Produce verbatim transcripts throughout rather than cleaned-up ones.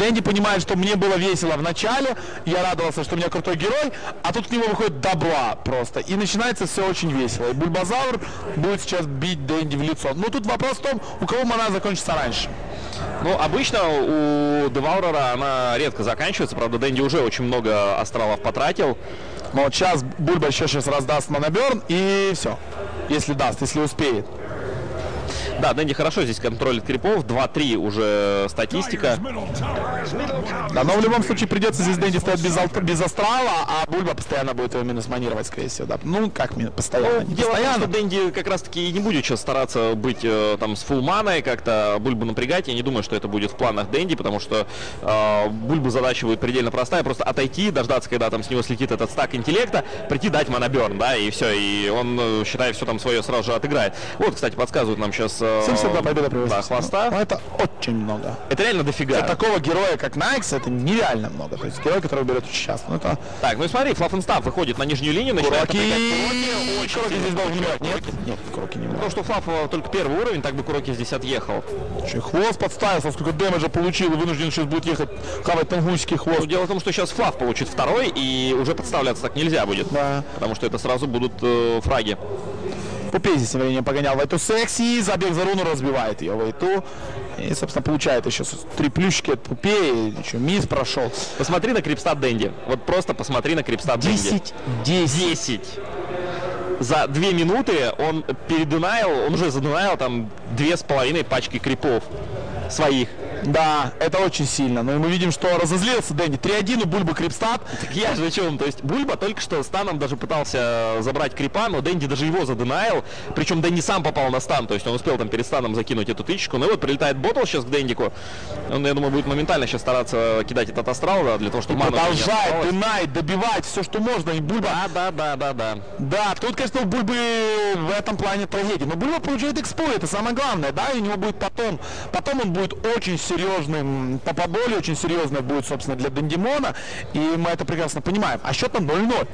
Дэнди понимает, что мне было весело в начале, я радовался, что у меня крутой герой, а тут к нему выходит добла просто. И начинается все очень весело. И Бульбазаур будет сейчас бить Дэнди в лицо. Но тут вопрос в том, у кого мана закончится раньше. Ну, обычно у Деваурера она редко заканчивается, правда, Дэнди уже очень много астралов потратил. Но вот сейчас Бульба еще сейчас раздаст манаберн и все. Если даст, если успеет. Да, Дэнди хорошо здесь контролит крипов, два-три уже статистика. Да, но в любом случае придется здесь Дэнди стоять без, без астрала, а Бульба постоянно будет его минус манировать, скорее всего. Да. Ну, как постоянно? Ну, дело в том, что Дэнди как раз-таки и не будет сейчас стараться быть э, там с фулл маной, как-то Бульбу напрягать. Я не думаю, что это будет в планах Дэнди, потому что э, Бульбу задача будет предельно простая, просто отойти, дождаться, когда там с него слетит этот стак интеллекта, прийти дать манаберн, да, и все, и он, считай, все там свое сразу же отыграет. Вот, кстати, подсказывают нам сейчас семьдесят два победа привозит. Да, хвоста. Но это очень много. Это реально дофига. Для такого героя, как Найкс, это нереально много. То есть герой, который берет очень часто. Ну, это... Так, ну и смотри, Флаффенстаф выходит на нижнюю линию, начинает Куроки. Куроки. Куроки здесь должен играть. Нет, нет, Куроки не потому что Флафф только первый уровень, так бы Куроки здесь отъехал. Че, хвост подставился, сколько дэмэджа получил, и вынужден сейчас будет ехать хавать тангуйский хвост. Ну, дело в том, что сейчас Флафф получит второй, и уже подставляться так нельзя будет. Да. Потому что это сразу будут э, фраги. Пупей здесь временем погонял Вайту секси, забег за руну, разбивает ее Вайту. И, собственно, получает еще три плюшки от Пупея, еще мисс прошел. Посмотри на крипстат Дэнди. Вот просто посмотри на крипстат Дэнди. десять. десять. За две минуты он передунаил, он уже задунаил там две с половиной пачки крипов своих. Да, это очень сильно. Но мы видим, что разозлился Дэнди. три-один у Бульбы крипстат. Так я же о чем? То есть Бульба только что станом даже пытался забрать крипа, но Дэнди даже его задынаил. Причем Дэнди сам попал на стан, то есть он успел там перед станом закинуть эту тычку. Ну и вот прилетает Ботл сейчас к Дэндику. Он, я думаю, будет моментально сейчас стараться кидать этот астрал, да, для того, чтобы ману... Продолжает дынать, добивать все, что можно. И Бульба... Да, да, да, да, да. Да, тут, конечно, у Бульбы в этом плане трагедия. Но Бульба получает экспо, это самое главное, да, и у него будет потом... Потом он будет очень серьезным по поболе, очень серьезно будет, собственно, для Дэндимона, и мы это прекрасно понимаем. А счет там ноль-ноль.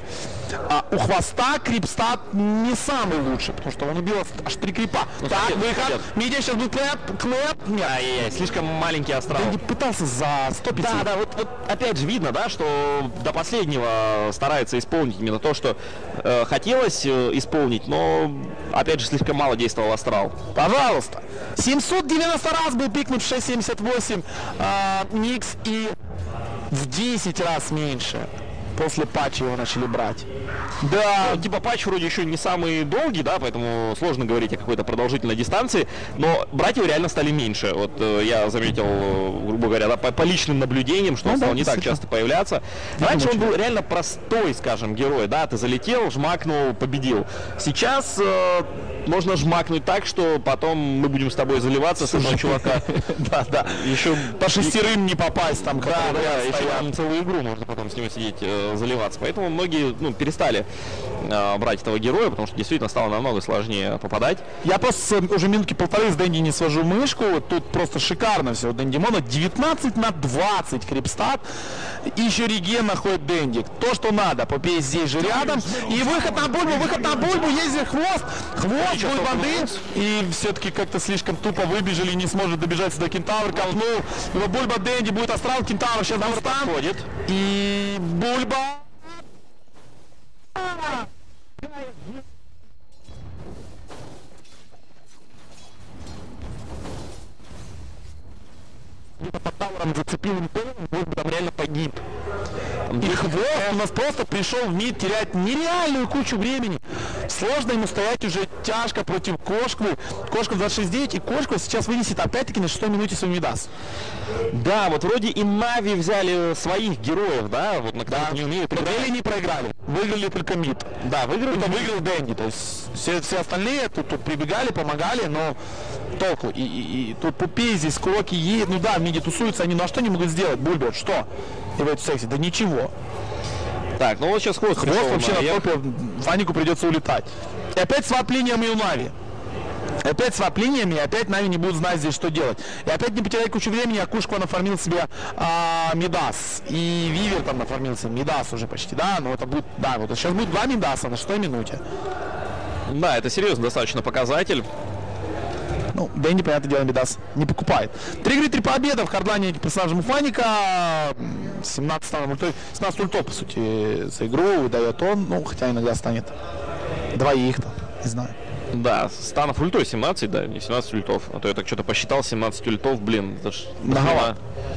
А у хвоста крипстат не самый лучший, потому что он убил аж три крипа. Ну, так, смотри, выход. Мидия сейчас будет клэп, клэп. Нет. Ай-яй-яй, слишком маленький астрал. Дэнди пытался за сто пятьдесят. Да, да, вот, вот опять же видно, да, что до последнего старается исполнить именно то, что э, хотелось э, исполнить, но опять же слишком мало действовал астрал. Пожалуйста. семьсот девяносто раз был пикнут шесть семьдесят восемь э, Никс, и в десять раз меньше после патча его начали брать. Да, ну, типа патч вроде еще не самый долгий, да, поэтому сложно говорить о какой-то продолжительной дистанции, но брать его реально стали меньше. Вот э, я заметил, грубо говоря, да, по, по личным наблюдениям, что ну, он да, стал не так часто появляться. Раньше он был реально простой, скажем, герой, да, ты залетел, жмакнул, победил. Сейчас э, можно жмакнуть так, что потом мы будем с тобой заливаться с одного чувака. Да, да. Еще по шестерым не попасть там. Да, да, еще целую игру можно потом с ним сидеть, заливаться. Поэтому многие, ну, перестали э, брать этого героя, потому что действительно стало намного сложнее попадать. Я просто уже минутки полторы с Дэнди не свожу мышку. Тут просто шикарно все у Дэндимона. девятнадцать на двадцать крипстат. И еще реген находит Дэнди. То, что надо. Попей здесь же рядом. И выход на Бульбу, выход на Бульбу. Есть здесь хвост. Хвост, Бульбанды. И все-таки как-то слишком тупо выбежали. Не сможет добежать до Кентавр. Копнул. Его Бульба, Дэнди будет астрал. Кентавр сейчас там подходит. И Бульба. Где-то под тавером зацепил импел, Бульба там реально погиб. И хвост у нас просто пришел в мид терять нереальную кучу времени. Сложно ему стоять уже тяжко против Кошквы. Кошка двадцать шесть девять, и Кошква сейчас вынесет опять-таки на шестой минуте свой мидас. Да, вот вроде и Нави взяли своих героев, да, вот на которых да. не умеют. Играли не проиграли, выиграли только мид. Да, выиграли. Это выиграл Дэнди, то есть все, все остальные тут, тут прибегали, помогали, но толку. И, и, и тут Пупей здесь, Куроки едет, ну да, в миде тусуются, они, ну а что они могут сделать? Бульбер, что? И в эту сексе, да ничего. Так, ну вот сейчас хвост, хвост вообще на топе, Фанику придется улетать. И опять свап линиями у Нави. Опять свап линиями, и опять Нави не будут знать здесь, что делать. И опять не потеряй кучу времени, а Кушква нафармил себе а, Мидас. И Вивер там нафармил себе Мидас уже почти, да, но это будет, да, вот сейчас будет два Мидаса на шестой минуте. Да, это серьезно достаточно показатель. Ну, Дэнди, понятное дело, Мидас не покупает. Три игры, три победы в хардлайне персонажа Муфаника. семнадцать ультов, семнадцать ультов, по сути, за игру выдает он. Ну, хотя иногда станет двоих-то, не знаю. Да, станов ультой семнадцать, да, не семнадцать ультов. А то я так что-то посчитал, семнадцать ультов, блин, это ж... Многовато.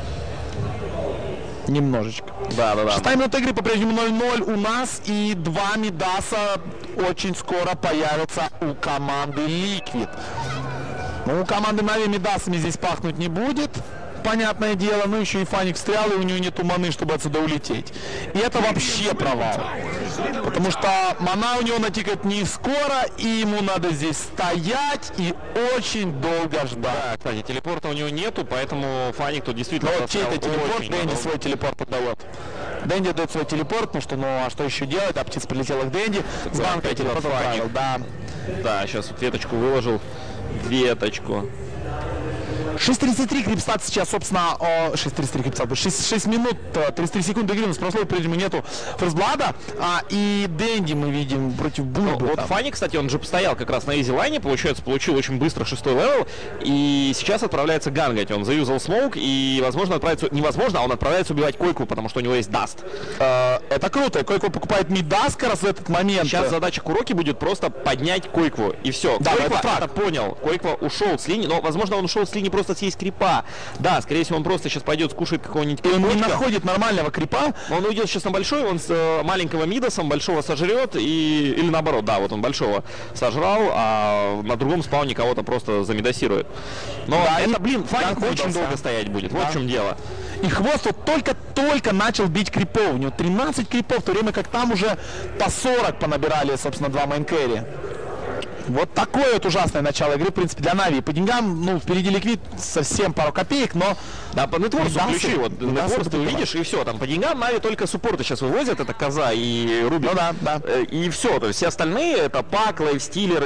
Немножечко. Да, да, да. Шестая минута игры по-прежнему ноль ноль у нас. И два Мидаса очень скоро появятся у команды Liquid. Ну, у команды Нави Мидасами здесь пахнуть не будет. Понятное дело, но еще и Фаник встрял, и у него нету маны, чтобы отсюда улететь. И это вообще провал. Потому что мана у него натикает не скоро, и ему надо здесь стоять и очень долго ждать. Да, кстати, телепорта у него нету, поэтому Фаник тут действительно... Но вот чей-то телепорт, Дэнди свой телепорт отдает. Дэнди дает свой телепорт, потому что, ну, а что еще делать? А птица полетела к Дэнди, с да, банкой телепорт отправил, да. Да, сейчас вот веточку выложил. Веточку. шесть тридцать три Крипстат сейчас, собственно, о, шесть тридцать три Крипстат, шесть, шесть минут тридцать три секунды игры, у нас прошло, по-прежнему нету ферстблада, а, и Дэнди мы видим против Бульбы. Ну, вот Фанни, кстати, он же постоял как раз на изи-лайне, получается, получил очень быстро шестой левел, и сейчас отправляется гангать, он заюзал смоук, и, возможно, отправится, невозможно, а он отправляется убивать Койку, потому что у него есть даст. Э, это круто, Койку покупает мидас как раз в этот момент. Сейчас задача Куроки будет просто поднять Койкву, и все. Да, Койква это, это понял, Койква ушел с линии, но, возможно, он ушел с линии просто съесть крипа. Да, скорее всего, он просто сейчас пойдет скушает какого-нибудь и он не крипочка. находит нормального крипа. Он уйдет сейчас на большой, он с э, маленького мидасом большого сожрет, и... или наоборот, да, вот он большого сожрал, а на другом спауне кого-то просто замидасирует. Но да, это, и... блин, Фаник да, очень да, долго да. стоять будет, Да. вот в чем дело. И Хвост вот только-только начал бить крипов, у него тринадцать крипов, в то время как там уже по сорок понабирали, собственно, два мейнкэри. Вот такое вот ужасное начало игры, в принципе, для Нави. По деньгам, ну, впереди Ликвид совсем пару копеек, но... Да, по нетворсу Мидасы, ключи, вот Мидасы нетворс ты увидишь, и все, там по деньгам Нави только суппорты сейчас вывозят, это Коза и Руби. Ну да, да. И все, то есть все остальные, это Пак, Лайфстиллер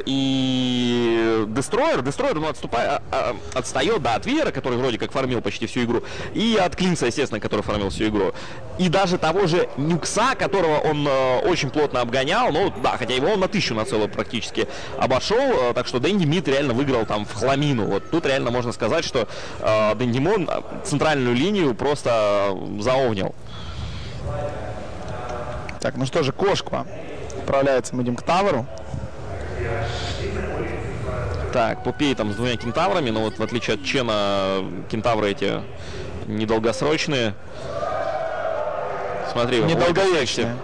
и Дестройер. Дестройер, ну, отступает, отстает, да, от Вивера, который вроде как фармил почти всю игру, и от Клинса, естественно, который фармил всю игру. И даже того же Нюкса, которого он э, очень плотно обгонял, ну, да, хотя его он на тысячу на целую практически обошел, э, так что Дэнди Мид реально выиграл там в хламину. Вот тут реально можно сказать, что э, Дэндимон центральную линию просто заовнил. Так, ну что же, Кошка отправляется, мы идем к Таверу. Так, Попей там с двумя кентаврами, но вот в отличие от Чена, кентавры эти недолгосрочные. Смотри, недолговечные.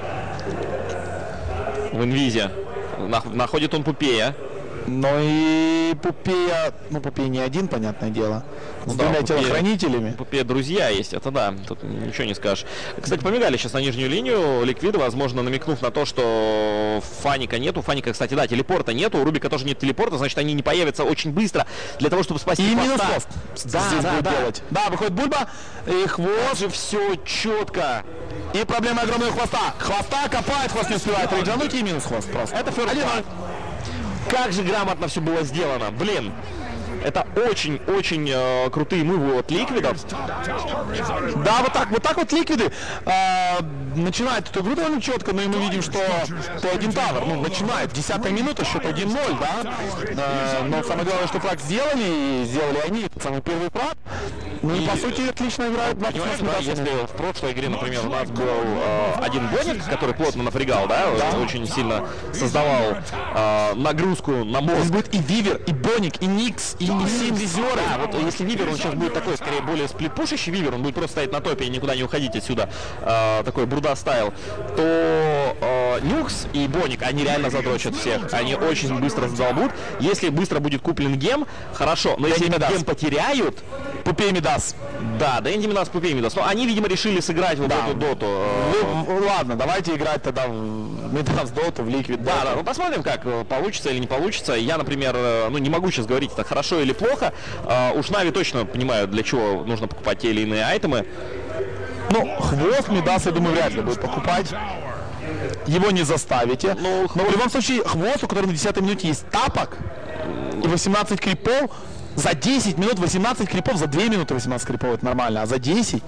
В инвизе. Находит он Пупея. Но и Пупея, ну Пупея не один, понятное дело, с Ну, двумя да, телохранителями. Пупея друзья есть, это да, тут ничего не скажешь. Кстати, помигали сейчас на нижнюю линию Ликвида, возможно, намекнув на то, что Фаника нету. Фаника, кстати, да, телепорта нету, у Рубика тоже нет телепорта, значит, они не появятся очень быстро для того, чтобы спасти И хвоста. минус хвост Да, здесь да, будет да. делать. Да, выходит Бульба, и Хвост. же все четко. И проблема огромного хвоста. Хвоста копает, хвост не успевает рейджануть, и минус хвост просто. Это ферст. Как же грамотно все было сделано, блин. Это очень-очень э, крутые мувы от Ликвидов. Да, вот так, вот так вот Ликвиды э, начинают эту игру довольно четко, но и мы видим, что то один Тавер, ну, начинает, десятая минута, счет один ноль, да, э, но самое главное, что флаг сделали, и сделали они, самый первый флаг, ну и, и по сути отлично играют. Понимаешь, да, если в прошлой игре, например, у нас был э, один Боник, который плотно напрягал, да, да. очень сильно создавал э, нагрузку на мозг. Здесь будет и Вивер, и Боник, и Никс, и не все инвизеры. Да, вот если Вивер, он сейчас будет такой, скорее, более сплитпушащий Вивер, он будет просто стоять на топе и никуда не уходить отсюда, э, такой Бруда стайл, то э, Нюкс и Боник, они реально задрочат всех, они очень быстро задолбут. Если быстро будет куплен гем, хорошо, но если Мидас. гем потеряют, Пупей Мидас. да, Дэнди Мидас, Пупей Мидас, но они, видимо, решили сыграть вот Да. эту доту. Ну, ладно, давайте играть тогда в Мидас доту, в Ликвид. Да, да, ну посмотрим, как э, получится или не получится. Я, например, э, ну не могу сейчас говорить, это хорошо или плохо. Э, уж Нави точно понимаю, для чего нужно покупать те или иные айтемы. Ну, Хвост Мидас, я думаю, вряд ли будет покупать. Его не заставите. Ну, Но в любом случае, Хвост, у которого на десятой минуте есть тапок и восемнадцать крипов, за десять минут восемнадцать крипов, за две минуты восемнадцать крипов, это нормально, а за десять...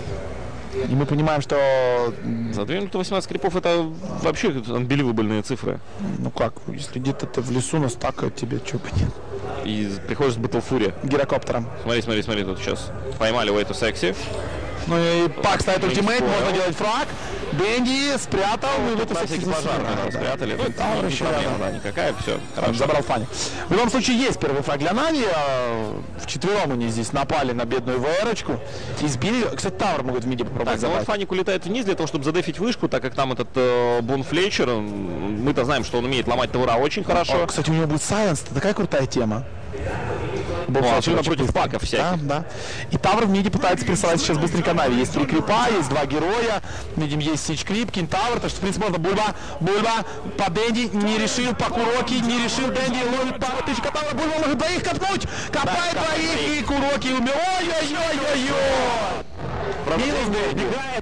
И мы понимаем, что... За две минуты восемнадцать крипов это вообще unbelievable цифры. Ну как, если где-то ты в лесу настакают тебе, что понятно. И приходишь с Battle Fury. Гирокоптером. Смотри, смотри, смотри, тут сейчас поймали Way to Sexy. Ну и пак ставит ультимейт, можно делать фраг. Дэнди спрятал, и в эту Всякие пожарные да, спрятали. Ну, там не еще проблема, рядом. да, никакая, все. Хорошо. Забрал Фанни. В любом случае есть первый фраг для Нави. Вчетвером они здесь напали на бедную ВР-очку. Избили. Кстати, Тавр могут в миде попробовать Так, ну вот забрать. Фаник улетает вниз для того, чтобы задефить вышку, так как там этот э, Бон Флетчер, он- мы-то знаем, что он умеет ломать тавра очень хорошо. О, кстати, у него будет Сайленс. Это такая крутая тема. Ну, особенно против паков всяких. Да, да. И Тавр в миде пытается прессовать сейчас быстренько Нави. Есть три крипа, есть два героя. Видим, есть Сич Крип, Кентавр. Так что, в принципе, можно Бульба, Бульба по Дэнди. Не решил, по Куроки, не решил. Дэнди ловит пару тысяч Тавра. Бульба может двоих копнуть. Копает Да, двоих, и Куроки умер. Ой-ой-ой-ой-ой. Минус Дэнди.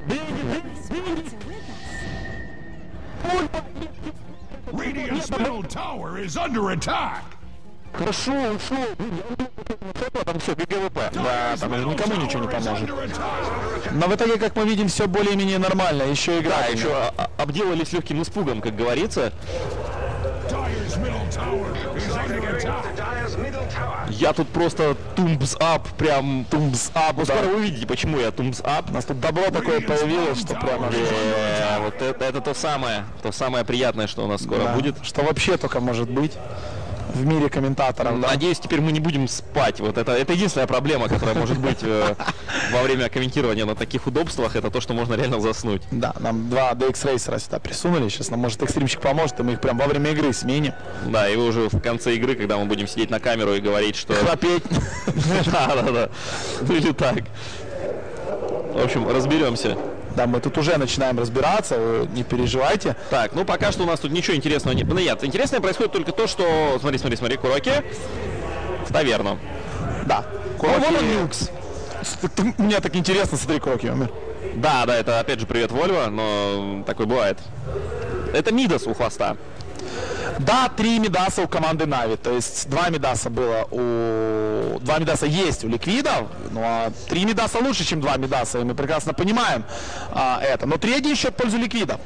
Radiant's middle tower is under attack. Хорошо, ушел. Там все, ГГВП. Да, там уже никому ничего не поможет. Но в итоге, как мы видим, все более-менее нормально. Еще игра. Да, еще а- обделались легким испугом, как говорится. Dyer's middle tower is under attack. Я тут просто тумбс ап, прям Тумбс ап, Ну, скоро вы увидите, почему я тумбс ап. У нас тут добро такое появилось, что прямо... Э, вот это, это то самое, то самое приятное, что у нас скоро Да, будет. что вообще только может быть в мире комментаторов. Да? Надеюсь, теперь мы не будем спать. Вот это, это единственная проблема, которая может быть э, во время комментирования на таких удобствах, это то, что можно реально заснуть. Да, нам два ди экс рейсера сюда присунули. Сейчас нам, может, экстримщик поможет, и мы их прям во время игры сменим. Да, и вы уже в конце игры, когда мы будем сидеть на камеру и говорить, что... Храпеть. Да, да, да. Ну или так. В общем, разберемся. Да, мы тут уже начинаем разбираться, вы не переживайте. Так, ну пока что у нас тут ничего интересного нет. Ну нет, интересное происходит только то, что... Смотри, смотри, смотри, Куроки в таверну. Да. Куроки- О, вон он, Нюкс. С- ты- Мне так интересно, смотри, Куроки умер. Да, да, это опять же привет Вольво, но такой бывает. Это Мидас у хвоста. Да, три Мидаса у команды Нави. То есть два Мидаса было у... Два Мидаса есть у Ликвидов, ну а три Мидаса лучше, чем два Мидаса, и мы прекрасно понимаем а, это. Но третий еще в пользу Ликвидов.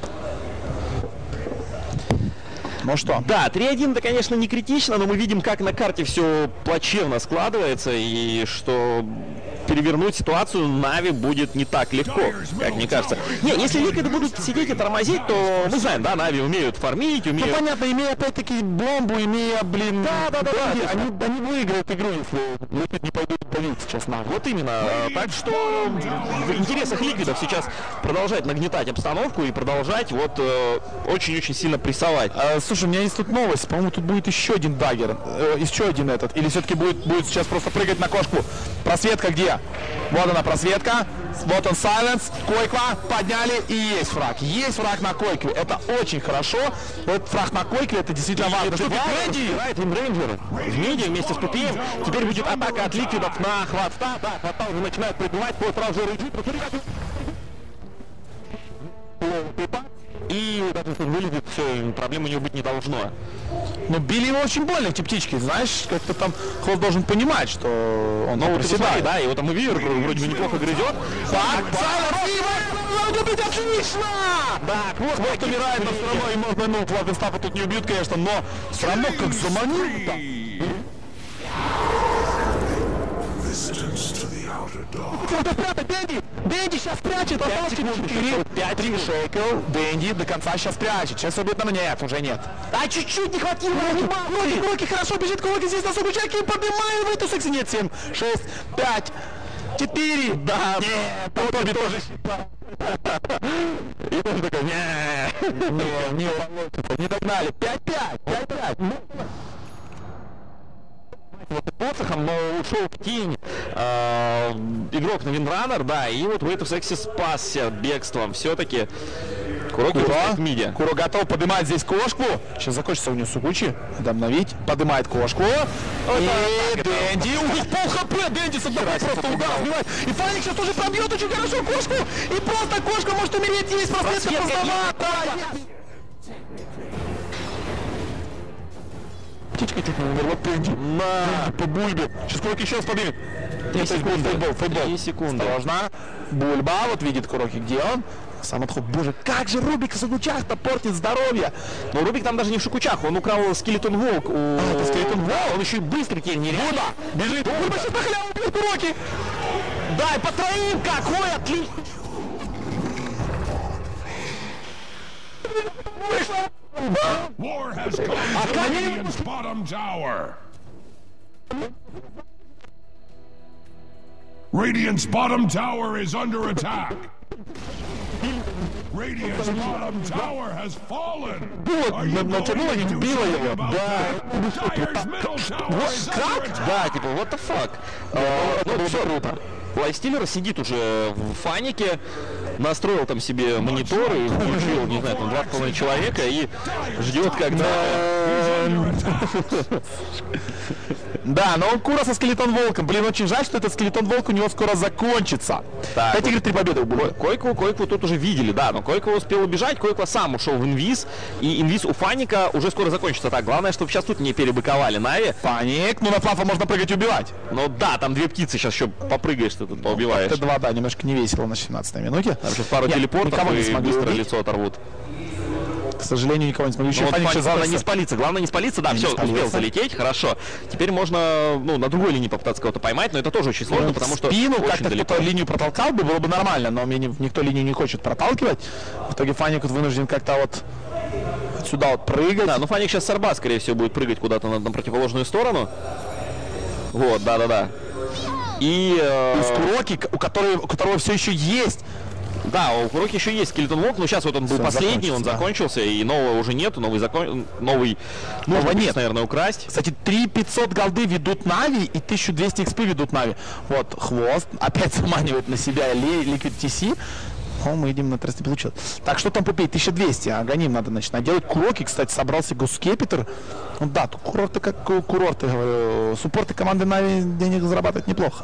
Ну что? Да, три один, это, конечно, не критично, но мы видим, как на карте все плачевно складывается, и что перевернуть ситуацию Нави будет не так легко, как мне кажется. Не, если Ликвиды будут сидеть и тормозить, то мы знаем, да, Нави умеют фармить, Ну умеют... понятно, имея опять-таки бомбу, имея, блин... Да, да, да, да. деньги, они, они выиграют игру, если Ликвид не пойдут давить сейчас Нави. Вот именно. Так что в интересах Ликвидов сейчас продолжать нагнетать обстановку и продолжать вот э, очень-очень сильно прессовать. А, слушай, у меня есть тут новость. По-моему, тут будет еще один даггер. Э, еще один этот. Или все-таки будет, будет сейчас просто прыгать на кошку. Просветка где? Вот она, просветка. Вот он, Сайленс. Койква. Подняли. И есть фраг. Есть фраг на койкве. Это очень хорошо. Вот фраг на койкве, это действительно важно. Что Играет Вимрейнджер в миде вместе с Пупеем. Теперь будет атака от Ликвидов на хвоста. Да, хвоста уже начинает прибывать по сразу же рычит. И даже если он вылезет, все, проблем у него быть не должно. Ну, били его очень больно, эти птички. Знаешь, как-то там Холл должен понимать, что он Ну, там вот ты посмотри, проседает. да, и вот там Вивер вроде бы неплохо грызет. Так, Сайленс. Убить отлично! Да, вот, вот умирает, но все равно и можно, ну, Флавенстапа тут не убьют, конечно, но все равно как заманил. Distance to the outer dark. Надо спрятать, Дэнди! Дэнди сейчас прячет, осталось четыре, пять, три, шейкл, Дэнди до конца сейчас прячет, сейчас убьет, но нет, уже нет. А чуть-чуть не хватило, Локи, Локи хорошо бежит, Локи здесь на особый чайки, поднимаем в эту секси, нет, семь, шесть, пять, четыре, да, нет, Тоби тоже И тоже такой, не. не, не получится, не догнали, пять пять, пять пять. Вот и посохом, но ушел в тень э, игрок на Виндранер, да, и вот Way to Sexy спасся бегством. Все-таки Куроки в миде. Куро готов поднимать здесь кошку. Сейчас закончится у него Сугучи. Надо обновить. Поднимает кошку. И Дэнди. Ух, пол хп. Дэнди с одного просто удар сбивает. И Фаник сейчас тоже пробьет очень хорошо кошку. И просто кошка может умереть. Есть просветка поздновато. Птичка чуть не умерла. Дэнди. На. По бульбе. Сейчас Куроки еще раз поднимет. Три секунды. Фейбол, фейбол. Три секунды. Осторожно. Бульба, вот видит Куроки, где он. Сам отход. Боже, как же Рубик в Шикучах-то портит здоровье. Но Рубик там даже не в Шикучах, он украл скелетон волк у... А, это скелетон волк? Он еще и быстрый теперь, нереально. Бульба, бежит. Бульба сейчас на халяву бьет Куроки. Дай по троим, какой отлично. War has come to Radiant's bottom tower. Radiant's bottom tower is under attack. Radiant's bottom tower has fallen. Are you going to do something about that? Dire's middle tower is under attack. Да, типа, what the fuck. А, ну, все круто. Лайфстиллер сидит уже в фанике, настроил там себе монитор и включил, не знаю, там два с половиной человека и ждет, когда... Да, но он Кура со скелетон волком. Блин, очень жаль, что этот скелетон волк у него скоро закончится. Так, Кстати, говорит, три победы будет. Койку, Койку тут уже видели, да, но Койку успел убежать, Койку сам ушел в инвиз, и инвиз у Фаника уже скоро закончится. Так, главное, чтобы сейчас тут не перебыковали Нави. Фаник, ну на Флафа можно прыгать и убивать. Ну да, там две птицы, сейчас еще попрыгаешь, ты тут поубиваешь. Т два, да, немножко не весело на семнадцатой минуте. Там сейчас пару Нет, телепортов никого не и смогли быстро убить. лицо оторвут. К сожалению, никого не смогли. Еще Ну, вот Фаник Фаник, сейчас главное залез. не спалиться, главное не спалиться, да, Не все, успел спалился. залететь, хорошо. Теперь можно, ну, на другой линии попытаться кого-то поймать, но это тоже очень сложно, потому что спину очень как-то далеко. кто-то линию протолкал бы, было бы нормально, но мне не- никто линию не хочет проталкивать. В итоге Фаник вот вынужден как-то вот сюда вот прыгать. Да, ну Фаник сейчас с арба, скорее всего, будет прыгать куда-то на, на противоположную сторону. Вот, да-да-да. И... э, Плюс Куроки, к- у которого, у которого все еще есть. Да, у Куроки еще есть скелетон волк, но сейчас вот он был Всё, последний, он закончится, да. закончился, и нового уже нету, новый закон... новый нужно Нового будет, нет. наверное, украсть. Кстати, три тысячи пятьсот голды ведут Нави и тысяча двести экспы ведут Нави. Вот, хвост опять заманивает на себя Ли- Liquid ти си. О, мы идем на трассе получилось. Так, что там попей? тысяча двести. Аганим надо начинать делать. Куроки, кстати, собрался Гускепитер. Ну да, тут курорты как ку- курорты, говорю. Суппорты команды Нави денег зарабатывать неплохо.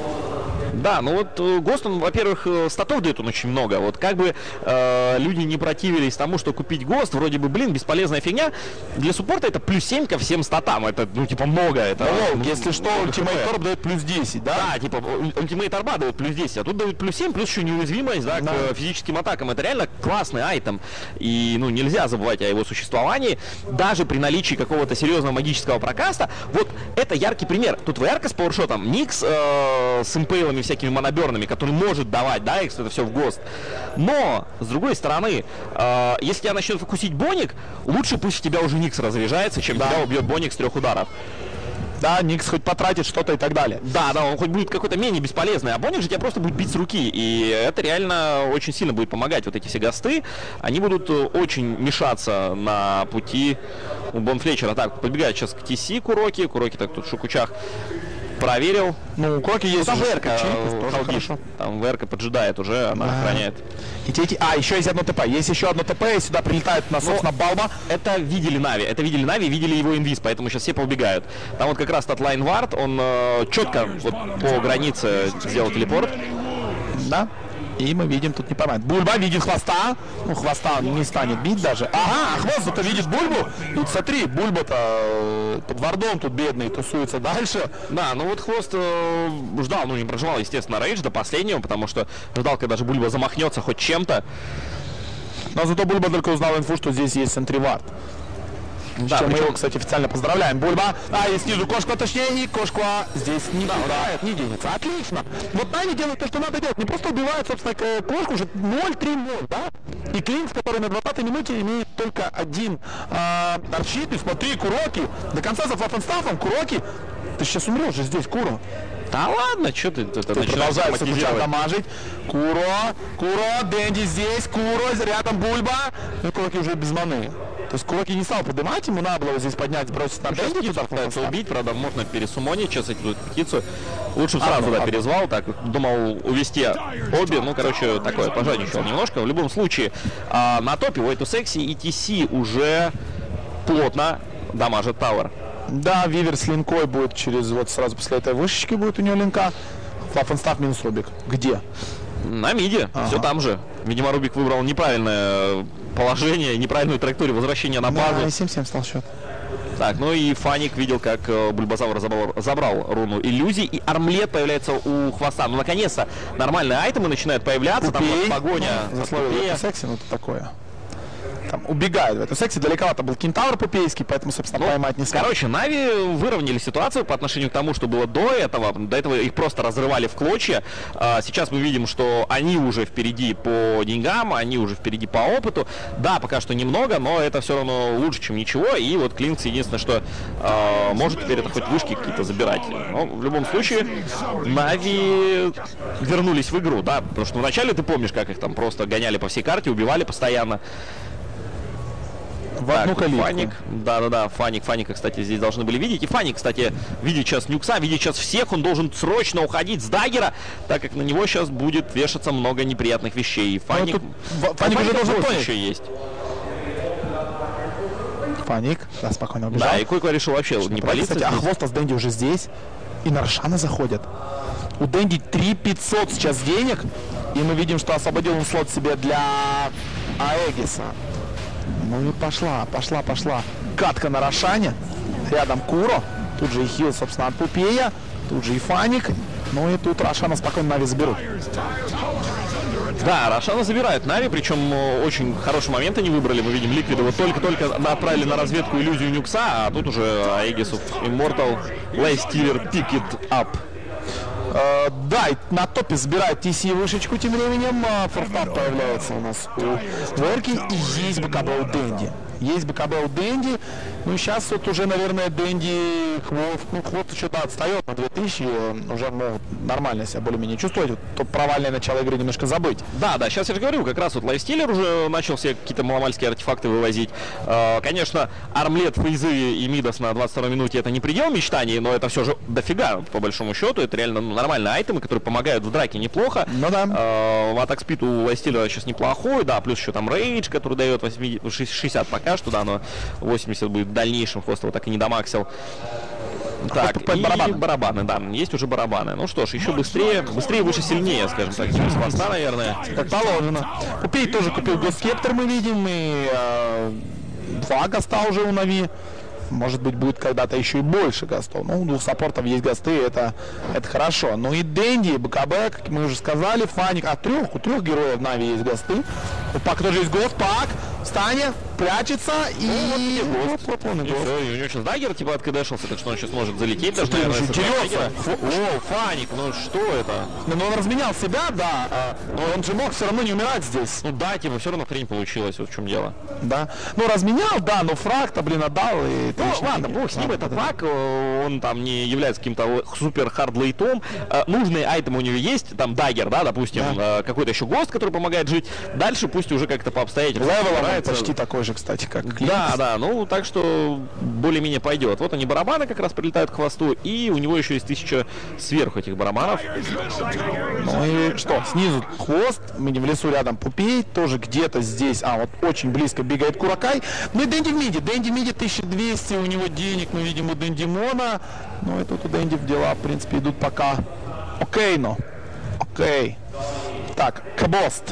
Да, ну вот э, Гост, он, во-первых, э, статов дает он очень много. Вот как бы э, люди не противились тому, что купить Гост, вроде бы, блин, бесполезная фигня. Для суппорта это плюс семь ко всем статам. Это, ну, типа, много. Это, ну, Если что, Ultimate Torp дает плюс десять, да? Да, типа, Ультимейт Арба дает плюс десять, а тут дают плюс семь, плюс еще неуязвимость, да, Да. к э, физическим атакам. Это реально классный айтем. И, ну, нельзя забывать о его существовании. Даже при наличии какого-то серьезного магического прокаста. Вот это яркий пример. Тут ви ар-ка с пауэршотом, Никс э, с импейлами всякими моноберными, который может давать, да, их это все в ГОСТ. Но, с другой стороны, э, если тебя начнет фокусить Боник, лучше пусть у тебя уже Никс разряжается, чем Да. тебя убьет Боник с трех ударов. Да, Никс хоть потратит что-то и так далее. Да, да, он хоть будет какой-то менее бесполезный, а Боник же тебя просто будет бить с руки. И это реально очень сильно будет помогать. Вот эти все гасты, они будут э, очень мешаться на пути у Бон Флетчера. Так, подбегает сейчас к ти си Куроки. Куроки так тут в шукучах проверил. Ну, у Кроки есть Там уже ВР-ка, Чейкос, э, тоже халдит. хорошо. Там ВР-ка поджидает уже, она Да. охраняет. И те- те- А, еще есть одно ТП. Есть еще одно ТП, и сюда прилетает на, собственно, Балба. Это видели Нави, это видели Нави, видели его инвиз, поэтому сейчас все поубегают. Там вот как раз тот Лайн Вард, он э, четко вот, по границе сделал телепорт. Да. И мы видим, тут не поймает. Бульба видит хвоста. Ну, хвоста он не станет бить даже. Ага, а хвост зато видит Бульбу. Тут смотри, Бульба-то э, под вардом тут бедный тусуется дальше. Да, ну вот Хвост э, ждал, ну не проживал, естественно, рейдж до последнего, потому что ждал, когда же Бульба замахнется хоть чем-то. Но зато Бульба только узнал инфу, что здесь есть сентривард. Да, С чем мы причем- его, кстати, официально поздравляем. Бульба. А, и снизу кошка, точнее, и кошка здесь не убивает, не денется. Отлично. Вот Нави делает то, что надо делать. Не просто убивает, собственно, к- кошку уже ноль три ноль, да? И Клинс, который на двадцатой минуте имеет только один э, арчит. И смотри, Куроки. До конца за флафенстафом Куроки. Ты сейчас умрешь же здесь, Куро. Да ладно, что ты, ты, ты начинаешь Продолжает Сукуча автоматизировать? дамажить. Куро, Куро, Дэнди здесь, Куро, рядом Бульба. Ну, Куроки уже без маны. То есть Куроки не стал поднимать, ему надо было вот здесь поднять, бросить на Сейчас Дэнди. птицу туда, пытается в убить, правда, можно пересумонить сейчас эту птицу. Лучше бы А, сразу ну, да, ладно. перезвал, так, думал увести обе, ну, короче, такое, пожадничал немножко. В любом случае, а, на топе Way to Sexy и ти си уже плотно дамажит Тауэр. Да, Вивер с линкой будет через, вот сразу после этой вышечки будет у него линка. Флафенстаф минус Рубик. Где? На миде, Ага. все там же. Видимо, Рубик выбрал неправильное положение, неправильную траекторию возвращения на Да, базу. и семь семь стал счет. Так, ну и Фаник видел, как э, Бульбазавр забрал, забрал руну иллюзий, и армлет появляется у хвоста. Ну, наконец-то нормальные айтемы начинают появляться, Пупей. там вот погоня. Ну, за засловили Пупея. это секси, ну это такое. Там убегают в эту секси, далековато был кентавр пупейский, поэтому, собственно, Ну, поймать не смог. короче, Нави выровняли ситуацию по отношению к тому, что было до этого. До этого их просто разрывали в клочья. А, сейчас мы видим, что они уже впереди по деньгам, они уже впереди по опыту. Да, пока что немного, но это все равно лучше, чем ничего. И вот Клинкс единственное, что а, может теперь это хоть вышки какие-то забирать. Но в любом случае, Нави вернулись в игру, да, потому что вначале ты помнишь, как их там просто гоняли по всей карте, убивали постоянно. В одну Так, калитку. Фаник, да-да-да, Фаник, Фаника, кстати, здесь должны были видеть. И Фаник, кстати, видит сейчас Нюкса, видит сейчас всех, он должен срочно уходить с даггера, так как на него сейчас будет вешаться много неприятных вещей. И Фаник, тут Ф- Фаник у уже должен Фаника понять. еще есть. Фаник, да, спокойно убежал. Да, и Койко решил вообще не палиться. Кстати, а здесь. Хвоста с Дэнди уже здесь, и на Рошана заходят. У Дэнди три пятьсот сейчас денег, и мы видим, что освободил он слот себе для Аэгиса. Ну и пошла, пошла, пошла. Катка на Рошане. Рядом Куро. Тут же и хил, собственно, от Пупея. Тут же и Фаник. Ну и тут Рошана спокойно Нави заберут. Да, Рошана забирают Нави, причем э, очень хороший момент они выбрали. Мы видим, Ликвиды вот только-только отправили на разведку иллюзию Нюкса, а тут уже Аегисов Immortal Lifestealer Pick It Up. Э, да, и на топе забирает ти си вышечку тем временем. Э, Форфап появляется у нас у Верки. И есть БКБ у Дэнди. Есть БКБ у Дэнди. Ну, сейчас вот уже, наверное, Дэнди, Хвост, ну, Хвост что-то отстает на две тысячи. Уже могут нормально себя более-менее чувствовать. Вот то провальное начало игры немножко забыть. Да, да, сейчас я же говорю, как раз вот Лайфстилер уже начал все какие-то маломальские артефакты вывозить. Э, конечно, армлет, фейзы и Мидас на двадцать второй минуте это не предел мечтаний, но это все же дофига, по большому счету. Это реально ну, нормальные айтемы, которые помогают в драке неплохо. Ну да. Э, атак спид у Лайфстилера сейчас неплохой, да, плюс еще там рейдж, который дает восемьдесят, шестьдесят пока что, да, но восемьдесят будет в дальнейшем, Хвост его так и не домаксил. Так, и барабаны. барабаны, да, есть уже барабаны. Ну что ж, еще быстрее, быстрее, выше, сильнее, скажем так, через Хвоста, наверное. Как положено. Пупей тоже купил Госкептор, мы видим. И э, два госта уже у Нави. Может быть, будет когда-то еще и больше гостов. Ну, у двух саппортов есть госты, это, это хорошо. Ну и Дэнди, БКБ, как мы уже сказали, Фаник. А трех, у трех героев Нави есть госты. У Пака тоже есть гост. Пак встанет, прячется и... Ну, вот, вот, вот он и И гост. все, и у него сейчас даггер типа откдешился, так что он сейчас может залететь даже, Смотри, наверное, он с этого дерется. даггера. Фу- О, Фаник, ну что это? Ну, но он разменял себя, да, а, но он же мог все равно не умирать здесь. Ну да, типа, все равно хрень получилась, вот в чем дело. Да. Ну, разменял, да, но фраг-то, блин, отдал. И Ну ладно, бог с ним, это так, э, он там не является каким-то супер хардлейтом. Э, Нужные айтемы у него есть, там даггер, да, допустим, э, какой-то еще гост, который помогает жить. Дальше пусть уже как-то по обстоятельствам Левел он разбирается. почти такой же, кстати, как Да, да, ну так что более-менее пойдет. Вот они барабаны как раз прилетают к хвосту, и у него еще есть тысяча сверху этих барабанов. Ну и что, снизу Хвост, мы не в лесу рядом Пупей, тоже где-то здесь, а вот очень близко бегает Куракай. Ну и Дэнди в миде, Дэнди в миде тысяча двести, у него денег, мы видим у Дэндимона. Ну и тут у Дэнди дела, в принципе, идут пока окей, но окей. Так, Кабост.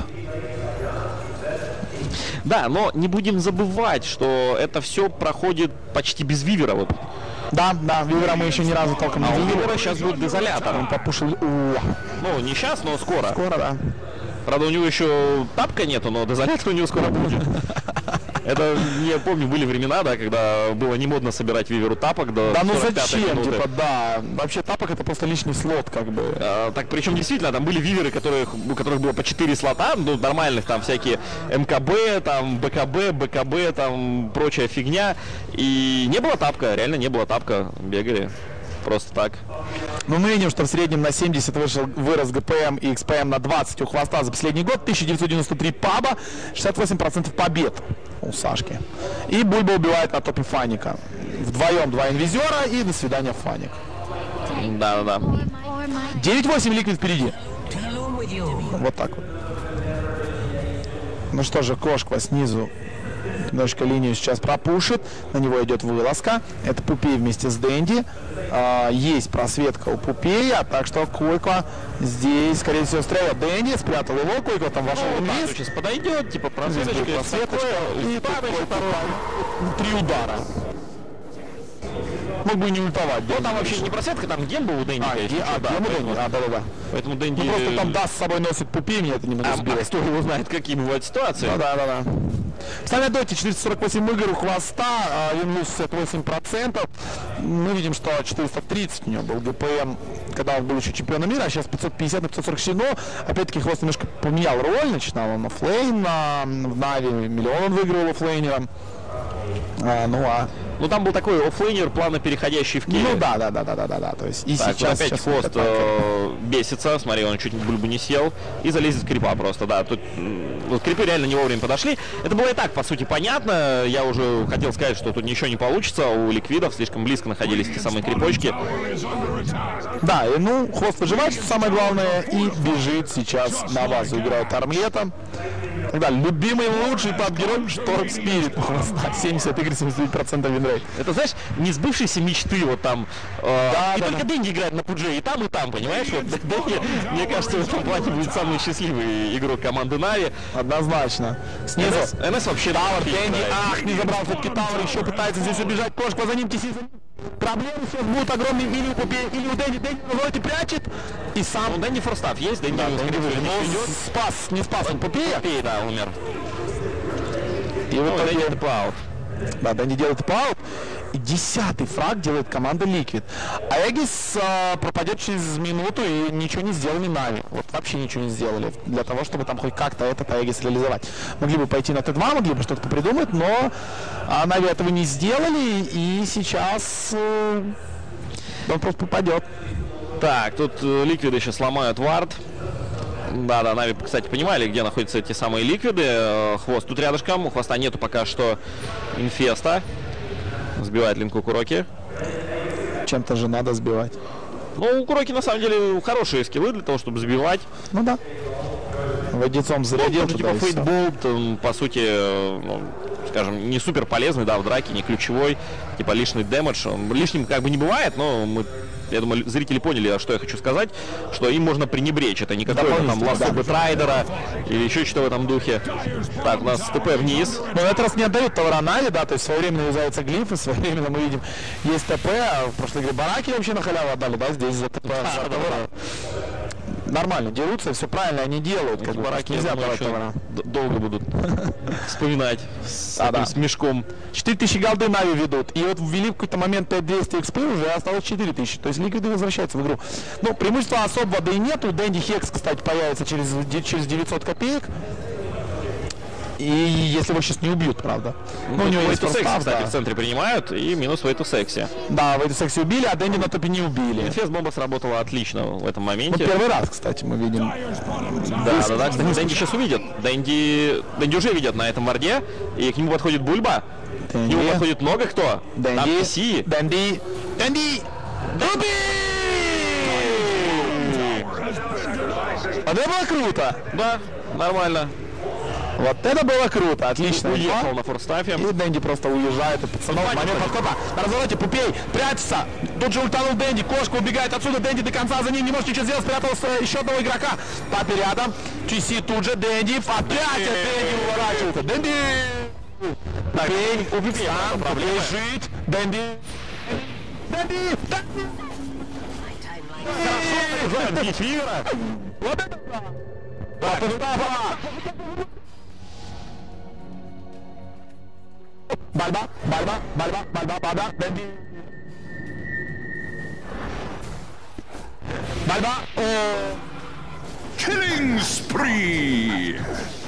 Да, но не будем забывать, что это все проходит почти без вивера. Вот. Да, да, Вивера мы еще ни разу толком А не у видели. вивера сейчас будет дезолятор. Он попушил. О, Ну, не сейчас, но скоро. скоро, да. Правда, у него еще тапка нету, но дезолятор у него скоро будет. Это, я помню, были времена, да, когда было не модно собирать виверу тапок до Да ну сорок пятой зачем, минуты. типа, да. Вообще тапок это просто лишний слот, как бы. А, так, причем действительно, там были виверы, которых, у которых было по четыре слота, ну, нормальных, там всякие МКБ, там БКБ, БКБ, там прочая фигня. И не было тапка, реально не было тапка, бегали. Просто так. Ну, мы видим, что в среднем на семьдесят вышел, вырос ГПМ и ХПМ на двадцать у Хвоста за последний год. тысяча девятьсот девяносто три паба, шестьдесят восемь процентов побед у Сашки. И Бульба убивает на топе Фаника. Вдвоем два инвизера и до свидания, Фаник. Да-да-да. девять восемь Ликвид впереди. Вот так вот. Ну что же, Кошква снизу немножко линию сейчас пропушит. На него идет вылазка. Это Пупей вместе с Дэнди. А, есть просветка у Пупея, так что Койко здесь, скорее всего, стреляет. Дэнди спрятал его, Койко там вошел Ну, вниз. так, сейчас подойдет, типа Здесь будет просветочка, просветочка. И тут Койко три удара. Мог бы и не ультовать. Ну, там вообще не просветка, там ген был у Дэнди, А, конечно. ге- а, да, ген у Дэнди, поэтому- а, да-да-да. Поэтому Дэнди... Ну, просто там даст с собой носит пупи, меня это немного А, сбило. а кто его знает, какие бывают ситуации. Ну да, да, да. В самой доте четыреста сорок восемь игр у хвоста, а Юнлус шестьдесят восемь процентов. Мы видим, что четыреста тридцать у него был ГПМ, когда он был еще чемпионом мира, а сейчас пятьсот пятьдесят на пятьсот сорок семь. Но, опять-таки, хвост немножко поменял роль. Начинал он оффлейн, на, в Нави миллион он выигрывал оффлейнером. А, ну а... Ну, там был такой оффлейнер, плавно переходящий в керри. Ну да, да, да, да, да, да, да. То есть и Так, сейчас, вот опять сейчас хвост это так. э, бесится, смотри, он чуть бульбу не съел и залезет в крипа просто, да. Тут м, вот крипы реально не вовремя подошли. Это было и так, по сути, понятно. Я уже хотел сказать, что тут ничего не получится. У ликвидов слишком близко находились те самые крипочки. Да, и ну, хвост выживает, что самое главное, и бежит сейчас на базу, играет армлетом. Тогда любимый лучший паб-герой Шторм Спирит у хвоста, семьдесят игр, семьдесят девять процентов винрейт. Это, знаешь, не сбывшиеся мечты вот там. Э, Да, и да, только да. Дэнди играет на пудже и там, и там, понимаешь? Вот Дэнди, мне кажется, в этом плане будет самый счастливый игрок команды Нави. Однозначно. Снизу. эн эс, эн эс вообще... Тауэр, отлично Дэнди, играет. ах, не забрал все-таки Тауэр, еще пытается здесь убежать, кошка за ним тесит. Проблемы сейчас будут огромные, или у Пупе, или у Дэнди. Дэнди на золоте прячет, и сам... Ну, Дэнди форстав есть, Дэнди, Да, скорее Дэнди всего, ну, не идет. спас, не спас он Пупея. И да, умер. И в Ну, итоге- Дэнди тп-аут. Да, Дэнди делает паут. И десятый фраг делает команда Liquid. А Эгис а, пропадет через минуту и ничего не сделали Нави. Вот вообще ничего не сделали для того, чтобы там хоть как-то этот Эгис реализовать. Могли бы пойти на Т два, могли бы что-то придумать, но а, Нави этого не сделали. И сейчас э, он просто попадет. Так, тут э, ликвиды сейчас ломают вард. Да-да, Нави, кстати, понимали, где находятся эти самые ликвиды. Э, Хвост тут рядышком, у хвоста нету пока что инфеста. Сбивает линку Куроки. Чем-то же надо сбивать. Ну, у Куроки на самом деле хорошие скиллы для того, чтобы сбивать. Ну да. Водицом зарядил. Ну, типа туда и всё. фейтболт, он, по сути, э, ну, скажем, не супер полезный, да, в драке, не ключевой. Типа лишний дэмэдж. Он лишним как бы не бывает, но мы... Я думаю, зрители поняли, что я хочу сказать, что им можно пренебречь. Это не какое-то там лассо Бэтрайдера или еще что-то в этом духе. Так, у нас ТП вниз. Но в этот раз не отдают товара Нави, да, то есть своевременно юзаются глифы, своевременно мы видим, есть ТП, а в прошлой игре бараки вообще на халяву отдали, да, здесь за ТП. за товара. Нормально, дерутся, все правильно они делают, как бы Бараки, нельзя я думаю, давать еще товара. д- долго будут вспоминать с А, этим да. с мешком. четыре тысячи голды Нави ведут, и вот ввели в какой-то момент пять тысяч двести экспы, уже осталось четыре тысячи, то есть ликвиды возвращаются в игру. Ну, преимущества особого да и нету, Дэнди Хекс, кстати, появится через, де- через девятьсот копеек. И если его сейчас не убьют, правда. Ну, у него есть Way to Sexy, форстав, кстати, да. в центре принимают, и минус Way to Sexy. Да, в этой сексе убили, а Дэнди на топе не убили. Инфест бомба сработала отлично в этом Вот моменте. первый раз, кстати, мы видим. Да, да, да, кстати, Дэнди сейчас увидит. Дэнди, Дэнди уже видят на этом варде, и к нему подходит Бульба. К Дэнди. нему подходит много кто. Там Дэнди. пи си. Дэнди. Дэнди. Дэнди. Вот это было круто. Да, нормально. Вот это было круто. Отлично. Уехал на форстафе. И Дэнди просто уезжает, и пацанов Хватит, момент хватит. подхода. На развороте Пупей прячется. Тут же ультанул Дэнди. Кошка убегает отсюда. Дэнди до конца за ним не может ничего сделать. Спрятался еще одного игрока. Папи рядом. Чиси тут же. Дэнди. Опять Дэнди уворачивается. Дэнди. Пупей. У Пупей сам. Пупей жить. Дэнди. Дэнди. Дэнди. Вот это да. Вот это да. Бальба, Бальба, Бальба, Бальба, Бальба, Дэнди. Бальба. О. Killing spree!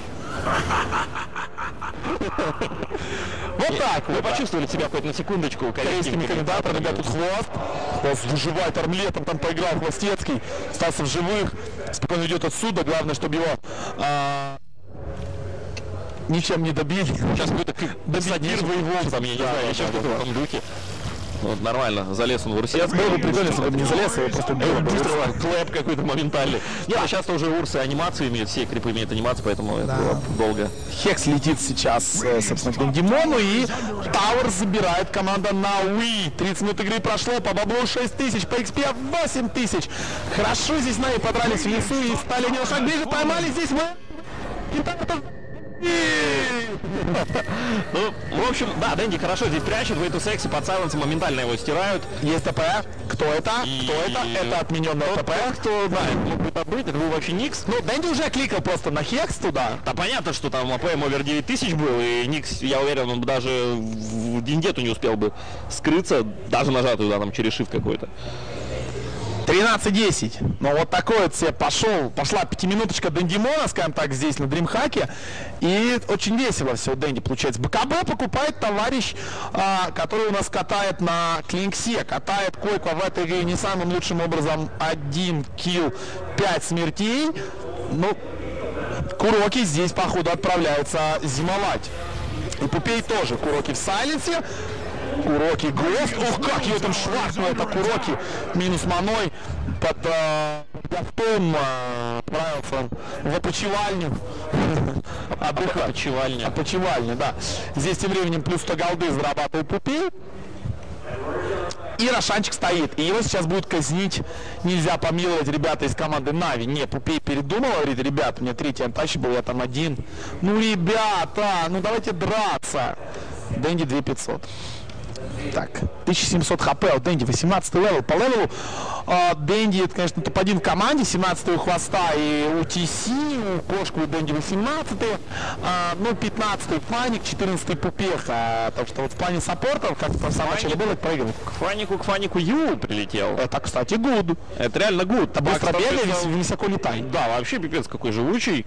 Вот так Вы вот. почувствовали себя хоть на секундочку Корейскими комментаторами, ребят, тут хвост. Хвост выживает армлетом, там поиграл Хвостецкий, остался в живых. Спокойно идет отсюда, главное, чтобы его а, ничем не добили. Сейчас какой-то садир воевал там, я не знаю, я сейчас в таком духе. Вот, нормально, залез он в Урсец. Было бы прикольно, если бы не залез, его просто убило бы. Быстро клэп какой-то моментальный. Нет, а сейчас уже Урсы анимацию имеют, все крипы имеют анимацию, поэтому это было долго. Хекс летит сейчас, э, собственно, к Дендимону, и Тауэр забирает команда на Уи. тридцать минут игры прошло, по баблу шесть тысяч, по экспе восемь тысяч. Хорошо здесь Нави подрались в лесу и стали не на шаг ближе, поймали здесь мы. И так это... И Ну, в общем, да, Дэнди хорошо здесь прячет, в эту секси под сайленсом моментально его стирают. Есть ТП. Кто это? И- Кто это? Это отмененное Тот, ТП. кто, да, это мог быть отбыть, это был вообще Никс. Ну, Дэнди уже кликал просто на Хекс туда. Да понятно, что там АПМ овер девять тысяч был, и Никс, я уверен, он бы даже в Диндету не успел бы скрыться, даже нажатый туда там через shift какой-то. тринадцать десять. Ну вот такой вот себе пошел, пошла пятиминуточка Дэндимона, скажем так, здесь на Дримхаке. И очень весело все у Дэнди получается. БКБ покупает товарищ, а, который у нас катает на Клинксе. Катает койку в этой игре не самым лучшим образом. Один килл, пять смертей. Ну, Куроки здесь, походу, отправляется зимовать. И Пупей тоже. Куроки в сайленсе. Куроки Гост. Ох, как ее там шваркнуло, это Куроки. Минус маной под э, гафтом э, отправился в опочивальню. Отдыхать. Опочивальня. Опочивальня, да. Здесь тем временем плюс сто голды зарабатывает Пупей. И Рошанчик стоит. И его сейчас будут казнить. Нельзя помиловать ребята из команды Нави. Не, Пупей передумал, говорит, ребята, у меня третий антач был, я там один. Ну, ребята, ну давайте драться. Дэнди две тысячи пятьсот. Так, тысяча семьсот хп, у Дэнди восемнадцатый левел. По левелу э, Дэнди, это, конечно, топ один в команде, семнадцатый у Хвоста и у ти си, у Кошку и Дэнди восемнадцатый, э, ну, пятнадцатый Фаник, четырнадцатый Пупех. Э, так что вот в плане саппортов, как в самом начале было, проигрывает. К Фанику, к Фанику Ю прилетел. Это, кстати, гуд. Это реально гуд. Быстро бегай, высоко летай. Да, вообще пипец какой живучий.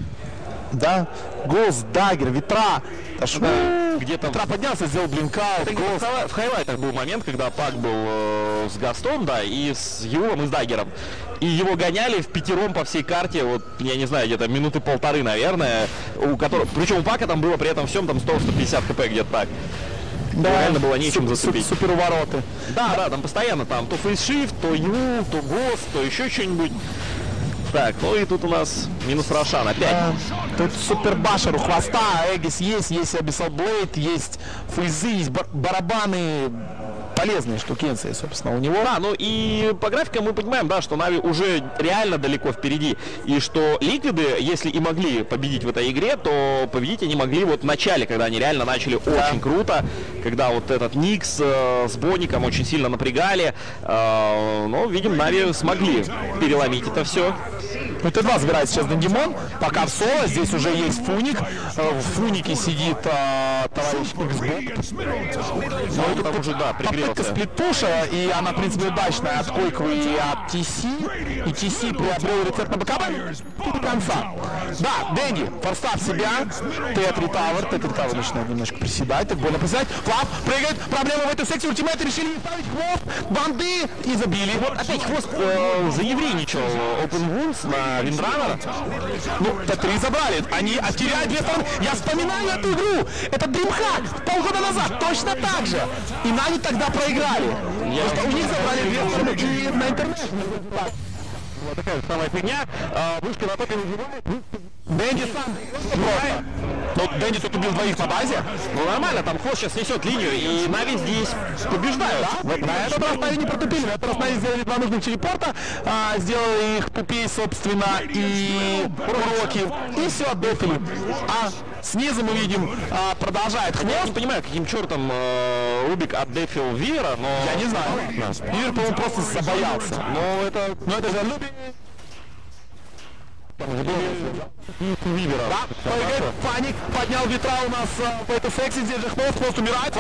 Да, Голос, Дагер, Ветра. Да. Где там Ветра поднялся, сделал блинкаут. Это в, хайлай- в хайлайтах был момент, когда Пак был э, с Гастом, да, и с Юлом, и с Даггером. И его гоняли в пятером по всей карте, вот, я не знаю, где-то минуты полторы, наверное, у которого, причем у Пака там было при этом всем там сто - сто пятьдесят хп где-то так. Да, реально было нечем су- зацепить. су- Супер увороты. Да, да, там постоянно там то фейсшифт, то Юл, то Гост, то еще что-нибудь. Так, ну и тут у нас минус Рошан опять. Да. Тут супер башер у Хвоста, Эгис есть, есть Abyssal Blade, есть фейзы, есть бар- барабаны. Полезные штукенции, собственно, у него. Да, ну и по графикам мы понимаем, да, что Нави уже реально далеко впереди. И что Ликвиды, если и могли победить в этой игре, то победить они могли вот в начале, когда они реально начали Да. очень круто. Когда вот этот Никс э, с Боником очень сильно напрягали. Э, но, видим, Нави смогли переломить это все. Ну, Т два забирает сейчас Дэндимон, пока в соло, здесь уже есть Фуник, Э, в Фунике сидит э, товарищ Xbox. Ну, это там уже, да, Попытка пригрелся. сплитпуша, и она, в принципе, удачная от Койквы и от ти си, и ти си приобрел рецепт на БКБ до конца. Да, Дэнди, форстав себя, Т три Тавер, Т три Тавер начинает немножко приседать, так больно приседать, Флап прыгает, проблема в этой секции, ультимейт решили не ставить, хвост, банды и забили. Вот опять хвост э, заеврейничал Open Wounds на Виндранера. Ну, Т три забрали, они оттеряют две стороны. Я вспоминаю эту игру, это Дримхак полгода назад, точно так же. И Нави тогда проиграли. Потому что у них забрали две стороны и на интернет. Вот такая самая фигня. А, вышка на топе выживает. Дэнди сам просто. Ну, Дэнди тут убил двоих на базе. Ну нормально, там хвост сейчас несет линию, и Нави здесь побеждают. Да? На этот раз Нави не протупили, на этот раз Нави сделали два нужных телепорта, а, сделали их Пупей, собственно, и Уроки, и все, отдефили. А снизу мы видим, а, продолжает Я не хвост. понимаю, каким чертом э, Рубик отдефил Вивера, но... Я не знаю. Вивер, по-моему, просто забоялся. Но это... Но это же Люби. Вивера. Да, прыгает, Фаник поднял ветра у нас а, в эту секси, здесь же хвост, хвост умирает.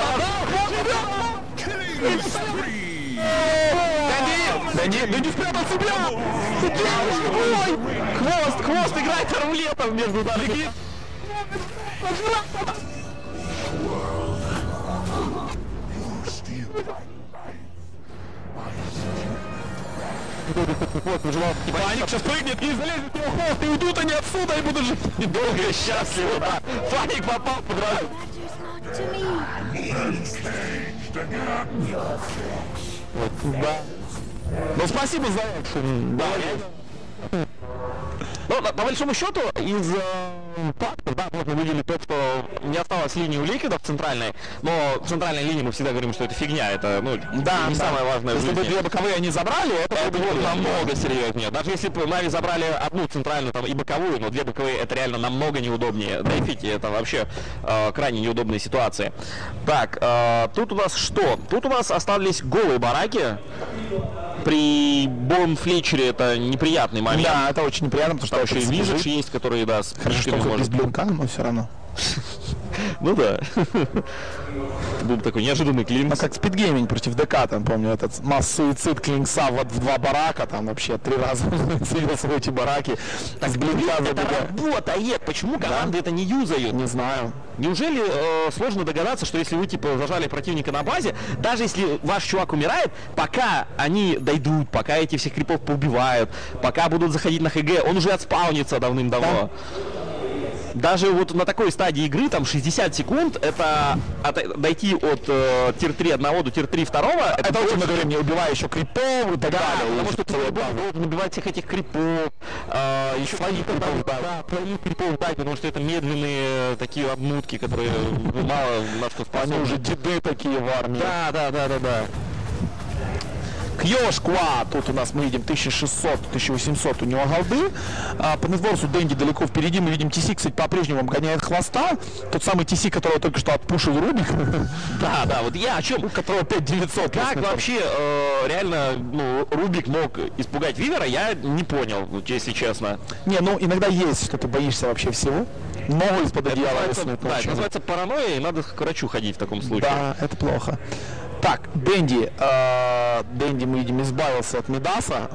Дэнди, Дэнди, Дэнди спрятал себя! Ой, хвост, хвост играет рулетом между нами. Фаник сейчас прыгнет и залезет в его хвост, и уйдут они отсюда, и будут жить недолго и счастливо, да. Фаник попал под разум. Вот, да. Ну, спасибо за экшен. Да. Ну, Но по большому счету из э, фактов, да, можно выделить то, что не осталось линии у Ликвидов центральной, но центральной линии мы всегда говорим, что это фигня, это ну, да, не да. самое важное. Если бы две боковые они забрали, это, это было будет намного. намного серьезнее. Даже если бы Нави забрали одну центральную там, и боковую, но две боковые, это реально намного неудобнее. Дрейфить это вообще э, крайне неудобные ситуации. Так, э, тут у нас что? Тут у нас остались голые бараки. При Бон Флетчере это неприятный момент. Да, это очень неприятно, потому что там еще и Вижидж есть, которые, да, с хорошо, что может... без блинка, но все равно. Ну да. Это был такой неожиданный клинкс. Ну как спидгейминг против ДК, там, помню, этот масс-суицид клинкса вот в два барака, там вообще три раза целился в эти бараки. Так, блин, это работает. Почему команды это не юзают? Не знаю. Неужели э, сложно догадаться, что если вы типа зажали противника на базе, даже если ваш чувак умирает, пока они дойдут, пока эти всех крипов поубивают, пока будут заходить на ХГ, он уже отспаунится давным-давно. Да. Даже вот на такой стадии игры, там шестьдесат секунд, это от, дойти от э, тир три одного до тир три второго. Это, это очень мы говорим, не убивая еще крипов и так да, далее. Потому что ты должен убивать всех этих крипов, э, еще своих крипов, да, да, своих крипов дать, потому что это медленные такие обмутки, которые мало на что способны. Они уже деды такие в армии. Да, да, да, да, да. Кьёшква, тут у нас мы видим тысяча шестьсот — тысяча восемьсот у него голды. А, по нетворсу Дэнди далеко впереди, мы видим Ти Си, кстати, по-прежнему обгоняет хвоста. Тот самый Ти Си, которого только что отпушил Рубик. Да, да, вот я о чем, у которого пять девятьсот. Как вообще э, реально ну, Рубик мог испугать Вивера, я не понял, если честно. Не, ну иногда есть, что ты боишься вообще всего. Ногу из-под одеяла высунуть. Да, это называется паранойя, и надо к врачу ходить в таком случае. Да, это плохо. Так, Дэнди, э, Дэнди, мы видим, избавился от Мидаса.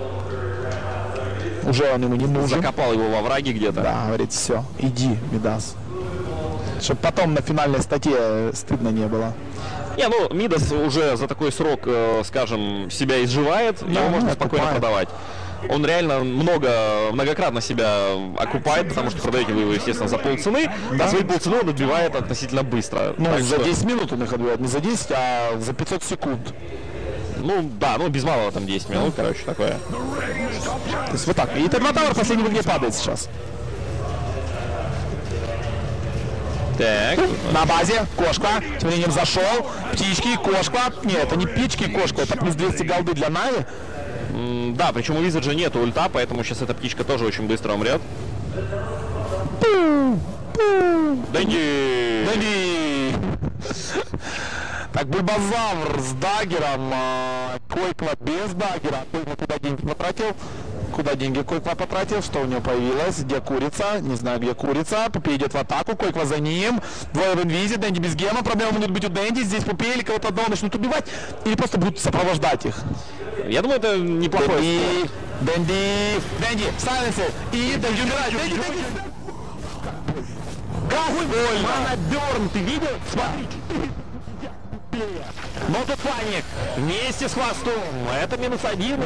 Уже он ему не нужен. Закопал его во враге где-то. Да, говорит, все, иди, Мидас. Чтобы потом на финальной статье стыдно не было. Не, ну, Мидас уже за такой срок, э, скажем, себя изживает, да, его можно спокойно окупает. Продавать. Он реально много, многократно себя окупает, потому что продаете вы его, естественно, за полцены, да. А свои полцены он отбивает относительно быстро. Ну, так за что... десять минут он их отбивает, не за десять, а за пятьсот секунд. Ну, да, ну, без малого там десять минут, короче, такое. То есть вот так. И Терминатор в последнем где падает сейчас. Так. На базе кошка, тем временем зашел, птички, кошка. Нет, это не птички, кошка, это плюс двести голды для Нави. Mm, да, причем у Визарджа нету ульта, поэтому сейчас эта птичка тоже очень быстро умрет. Дэнди! Дэнди! Так, Бульбазавр с даггером, Койква без даггера. Койква куда деньги потратил? Куда деньги Койква потратил? Что у него появилось? Где курица? Не знаю, где курица. Пупей идет в атаку, Койква за ним. Двое в инвизе, Дэнди без гема. Проблемы могут быть у Дэнди. Здесь Пупей или кого-то одного начнут убивать. Или просто будут сопровождать их. Я думаю, это неплохой. Дэнди, Дэнди, Дэнди, сайленсер. И Дэнди умирает. Дэнди, Дэнди. Какой больно! Манаберн, ты видел? Смотри, Мотопаник вместе с хвостом. Это минус один.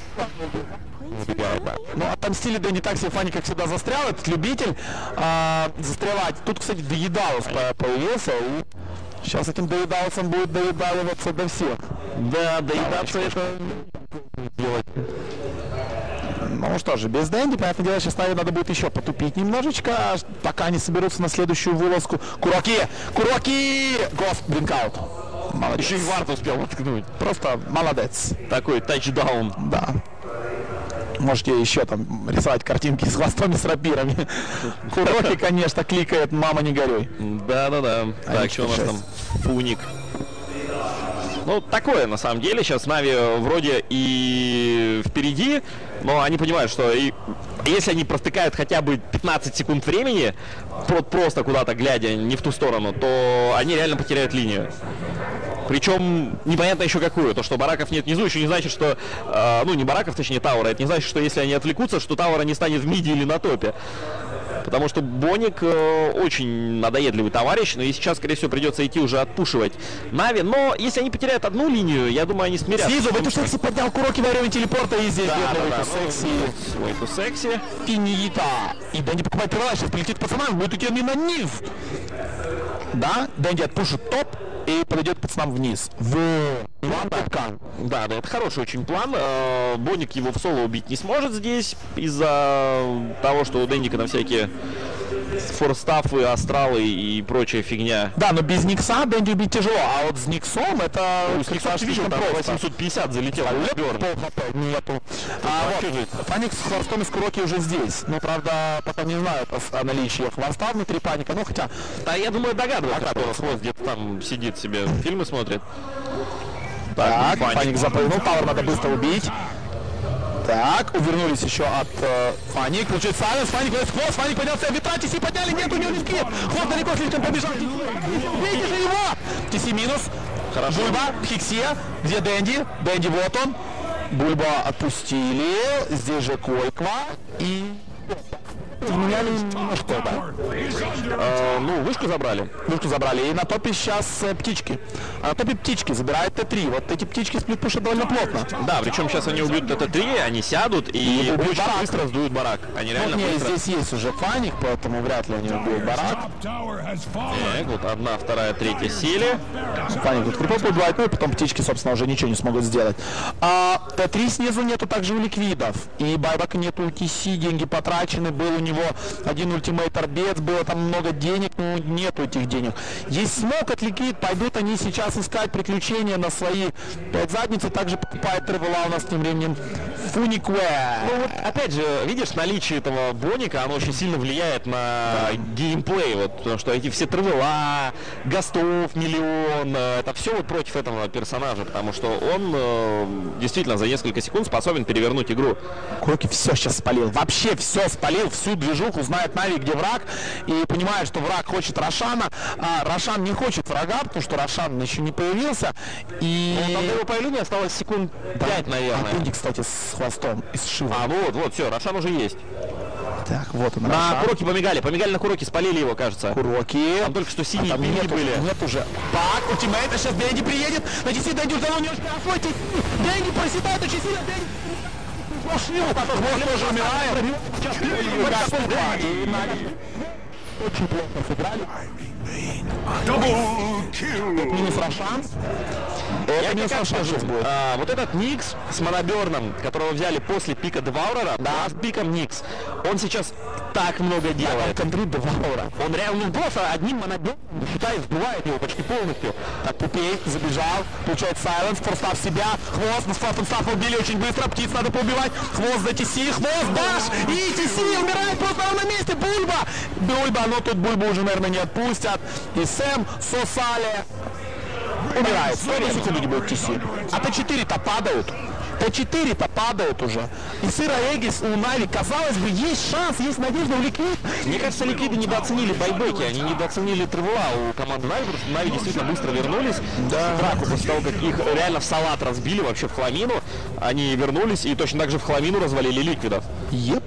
Ну, отомстили Дэнди так себе, Фанни, как всегда, застрял. Этот любитель а, застревать. Тут, кстати, доедалус появился. И сейчас этим доедалусом будет доедаваться до всех. Да, доедаться это делать. Ну что же, без Дэнди, понятное дело, сейчас, наверное, надо будет еще потупить немножечко, пока они соберутся на следующую вылазку. Кураки! Кураки! Гост, блинкаут. Молодец. Еще и вард успел воткнуть. Просто молодец. Такой тачдаун. Да. Можете еще там рисовать картинки с хвостом и с рапирами. Куроки, конечно, кликает, мама не горюй. Да-да-да. Так, что у нас там? Фуник. Ну, такое, на самом деле, сейчас Нави вроде и впереди, но они понимают, что и, если они протыкают хотя бы пятнадцать секунд времени, просто куда-то глядя не в ту сторону, то они реально потеряют линию. Причем непонятно еще какую. То, что бараков нет внизу, еще не значит, что... Э, ну, не бараков, точнее, Тауэра. Это не значит, что если они отвлекутся, что Тауэра не станет в миде или на топе. Потому что Боник э, очень надоедливый товарищ, но и сейчас, скорее всего, придется идти уже отпушивать Нави. Но если они потеряют одну линию, я думаю, они смирятся. Снизу, Вейту Секси поднял Куроки во время телепорта, и здесь да, бедный да, Вейту Секси. Вейту Секси. Финита. И Дэнди покупает первая, сейчас полетит пацанам, будет идти на низ. Да, Дэнди отпушит топ. и подойдет к пацанам вниз. В Да, да, это хороший очень план. Боник его в соло убить не сможет здесь из-за того, что у Дэндика там всякие форстафы, астралы и прочая фигня. Да, но без Никса Дэнди убить тяжело, а вот с Никсом это... Ну, с Никсом видел, там восемьсот пятьдесят залетел. Нету. А вот Фаникс с хвостом из Куроки уже здесь. Ну, правда, пока не знаю о наличии хвоста внутри Паника, ну хотя... Да, я думаю, догадываюсь, что хвост где-то там сидит себе, фильмы смотрит. Так, Фаник, Фаник запрыгнул, Тауэр надо быстро убить. Так, увернулись еще от э, Фаник, получает Сайленс, Фаник ловит хвост, Фаник поднялся, ветра, Тиси подняли, нет, у него не скид, хвост далеко слишком побежал, видите же его! Тиси минус, хорошо. Бульба, Хиксе, где Дэнди? Дэнди вот он, Бульба отпустили, здесь же Койква и... Изменяли немножко, да. Э, ну, вышку забрали. Вышку забрали. И на топе сейчас э, птички. А на топе птички забирают Т три. Вот эти птички сплитпушат довольно плотно. Да, причем сейчас они убьют Т три, они сядут и, и очень барак. быстро сдуют барак. Они реально ну, не, быстро... здесь есть уже Фаник, поэтому вряд ли они убьют барак. Так, вот одна, вторая, третья силе. Фаник тут крипов убивает, ну и потом птички, собственно, уже ничего не смогут сделать. А Т три снизу нету также у ликвидов. И байбака нету у Ти-Си, деньги потрачены, был у него один ультимейт Арбец, было там много денег, но нету этих денег. Есть смог от ликвид, пойдут они сейчас искать приключения на свои пять задниц, и также покупает Тревела у нас тем временем Фуникве. Ну вот, опять же, видишь, наличие этого Боника, оно очень сильно влияет на да. геймплей, вот, потому что эти все Тревела, Гастов, миллион, это все вот против этого персонажа, потому что он э, действительно за несколько секунд способен перевернуть игру. Кроки все сейчас спалил, вообще все спалил, всю движуху, знает Нави, где враг, и понимает, что враг хочет Рошана, а Рошан не хочет врага, потому что Рошан еще не появился, и... Ну, там до его появления осталось секунд пять, да, наверное. А Дэнди, кстати, с хвостом, и с Шивом. А, вот, вот, все, Рошан уже есть. Так, вот он, на Рошан. Куроки помигали, помигали на Куроки, спалили его, кажется. Куроки. Там только что синие а там нет, были. Нет уже. Так, ультимейт, а сейчас Дэнди приедет, на Ти Си Дэнди уже давно не очень хорошо, Дэнди проседает очень сильно, Дэнди... Швил, потом тоже умирает. Очень плохо сыграли. Минус Рошан. Это минус Рошан сейчас будет. А, вот этот Никс с моноберном, которого взяли после пика Деваурера, да, с пиком Никс, он сейчас так много делает. Он контрит Деваура. Он реально, ну, просто одним моноберном, считай, сбивает его почти полностью. Так, Пупей забежал, получает Сайленс, форстав себя, хвост, на фортом став убили очень быстро, птиц надо поубивать, хвост за Ти Си, хвост, баш, и Ти Си умирает просто на месте, Бульба! Бульба, но тут Бульбу уже, наверное, не отпустят. И Сэм Сосале умирает. сто секунд не будет Ти Си. А Т четыре-то падают. Т четыре-то падают уже. И Сыра Эгис у Нави, казалось бы, есть шанс, есть надежда у Ликвид. Мне кажется, Ликвиды недооценили байбеки, они недооценили Тревела у команды Нави, потому что Нави действительно быстро вернулись. Да. В драку после того, как их реально в салат разбили, вообще в хламину, они вернулись и точно так же в хламину развалили Ликвидов. Еп.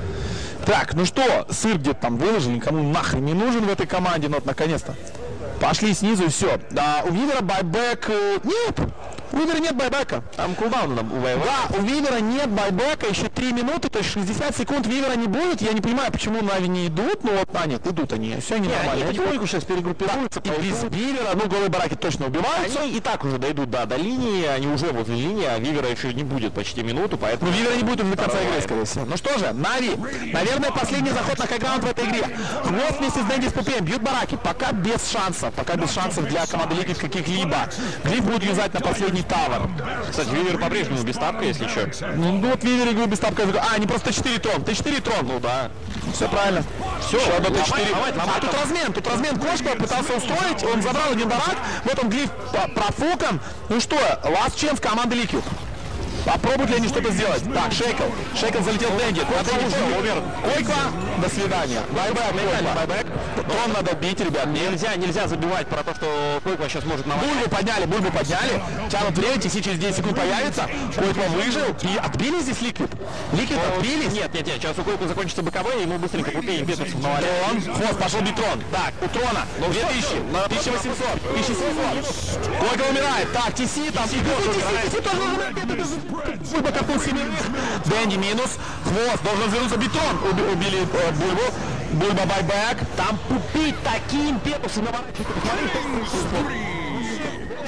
Так, ну что, сыр где-то там выложили, никому нахрен не нужен в этой команде, но вот наконец-то пошли снизу и все. А у Вивера байбек нет. У Вивера нет байбека. Там кулдаун у Вивера. Да, у Вивера нет байбека, еще три минуты, то есть шестьдесят секунд Вивера не будет. Я не понимаю, почему Нави не идут, но вот, а нет, идут они, все не нормально. Они потихоньку сейчас перегруппируются. Да, и без Вивера, ну голые бараки точно убиваются. Они и так уже дойдут, да, до линии, они уже возле линии, а Вивера еще не будет почти минуту, поэтому... Ну Вивера не будет до конца игры, скорее всего. Ну что же, Нави, наверное, последний заход на хайграунд в этой игре. Хвост вместе с Дэнди с Пупеем бьют бараки, пока без шансов, пока без шансов для команды Ликвид каких-либо. Глиф будет юзать на последний тавер. Кстати, Вивер по-прежнему без тапка, если что. Ну, ну вот Вивер игру без тапка. А, они просто Т четыре трон. Т четыре трон. Ну да. Все правильно. Все, еще одно Т четыре. Ломать, ломать, а тут размен. Тут размен Кошка пытался устроить. Он забрал один барак. Вот он Глиф профукан. Ну что, last chance команды Ликвид. Попробуют ли они что-то сделать? Так, Шейкл. Шейкл залетел в Дэнди. Умер. Койква. До свидания. Байбэк, байбэк. Трон надо бить, ребят. Нельзя, нельзя забивать про то, что Койква сейчас может навалить. Бульбу подняли, Бульбу подняли. Тянут время, Ти Си через десять секунд появится. Койква выжил. И отбили здесь Ликвид. Ликвид отбились. Нет, нет, нет. Сейчас у Койква закончится БКБ, ему быстренько Пупей импетусов наваляет. Трон. Хвост, пошел бить Трон. Так, у Трона. Ну, две тысячи. тысяча восемьсот. тысяча семьсот. Койква умирает. Так, Ти Си там. Ти Си тоже умирает. Бульба капнул семерых. Дэнди минус. Хвост должен вернуться Бетрон. Уби, убили э, Бульбу. Бульба байбэк. Там Пупей такие импетусы наворачивают.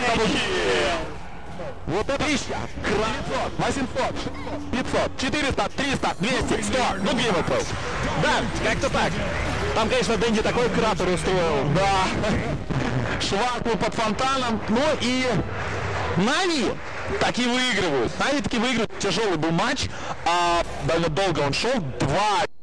Вот это тысяча, девятьсот, восемьсот, пятьсот, четыреста, триста, двести, сто, ну где вопрос? Да, как-то так. Там, конечно, Дэнди такой кратер устроил. Да. Шварк был под фонтаном. Ну и Нави так и выигрывают. Нави таки выигрывают. Тяжелый был матч. А довольно долго он шел. Два